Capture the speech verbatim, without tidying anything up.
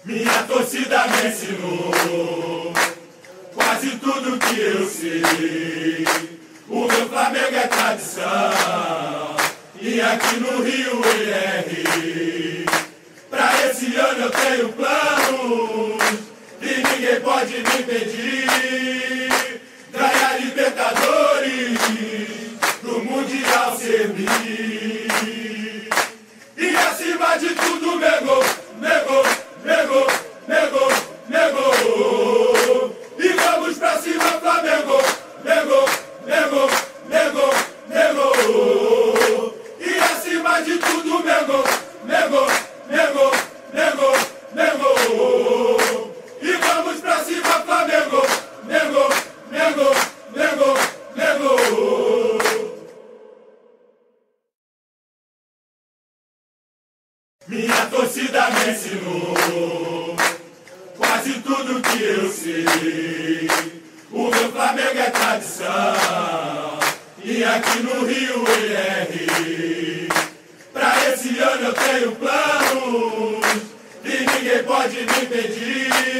Minha torcida me ensinou quase tudo que eu sei. O meu Flamengo é tradição e aqui no Rio ele é rei. Pra esse ano eu tenho planos e ninguém pode me impedir. Ganhar Libertadores, pro Mundial servir. E acima de tudo, meu gol, meu gol, meu gol, meu gol, meu gol. E vamos pra cima, Flamengo, meu gol, meu gol, meu gol, meu gol. E acima de tudo, meu gol, meu gol, meu gol, meu gol, meu gol. E vamos pra cima, Flamengo, meu gol, meu gol, meu gol, meu gol. Minha torcida me ensinou quase tudo que eu sei. O meu Flamengo é tradição e aqui no Rio ele é rei. Pra esse ano eu tenho planos e ninguém pode me impedir.